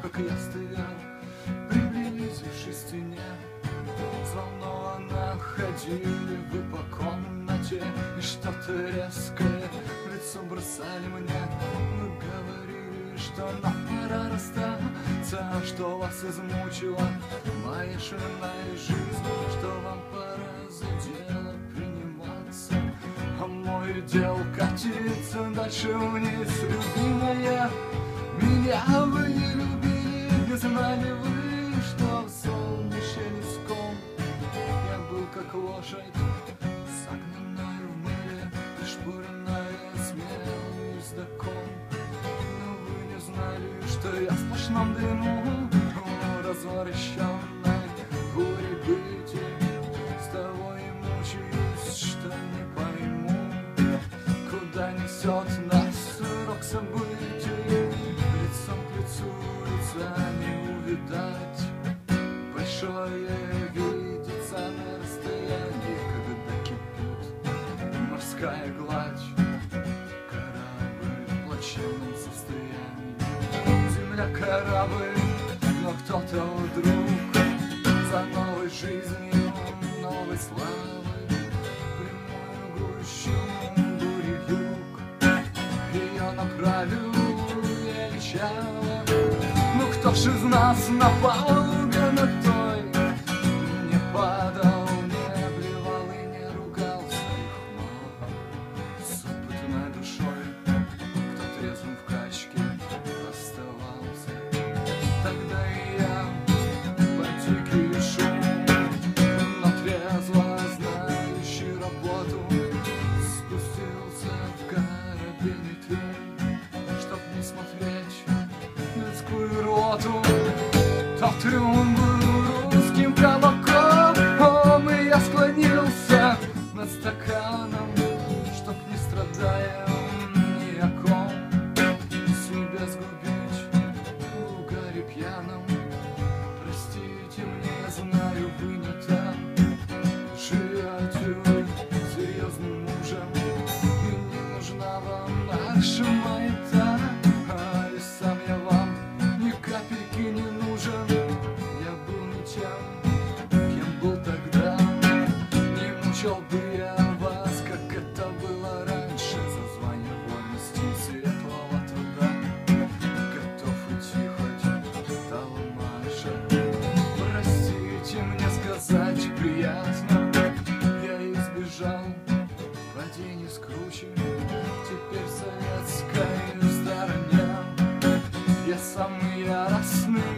как я стоял, приблизившись к стене. Взволнованно ходили вы по комнате, и что-то резкое в лицо бросали мне. Вы говорили, что нам пора расстаться, что вас измучила моя шальная жизнь, что вам пора за дело приниматься, а мой дел катится дальше вниз. Любимая, меня вы не любили, не знали вы, что в солнечном низком я был как лошадь, загнанная в мыле, пришпоренная смелым ездаком. Но вы не знали, что я в сплошном дыму, развращенной бурей бытия. С того и мучаюсь, что не пойму, куда несет нас рок событий. Лицом к лицу лица не увидать, большое видится на расстоянии, когда кипит морская гладь. Корабль в плачевном состоянии, земля корабль, но кто-то вдруг за новой жизнью, новой славой, прямую гущу бури юг ее направил величаво. Ну кто ж из нас на палубе на той не падал, не обливал и не ругался их мало? С опытной душой, кто трезвым в качке оставался, тогда и я под дикий шум, но трезво знающий работу, спустился в корабельный трюм, чтоб не смотреть людскую роту. Тот трюм был русским кабаком, и я склонился над стаканом, чтоб не страдая ни о ком себя сгубить в угаре пьяном. Простите мне, знаю, вы не там живете серьезным мужем, и не нужна вам наша маята, и сам я вам ни капельки не нужен. Я был не тем, кем был тогда, не мучил бы я вас, как это было раньше, за звание вольности и светлого труда. Готов уйти хоть толмаша, простите мне сказать приятно, я избежал падений с кручи, теперь в советской стороне я самый яростный